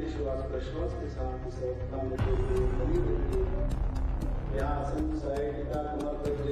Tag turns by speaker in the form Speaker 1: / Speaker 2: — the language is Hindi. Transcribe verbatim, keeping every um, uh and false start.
Speaker 1: शांति श्वास प्रश्वास के साथ इस अवस्था में जो बनी रहती है, यहाँ आसन साइड का कमर पे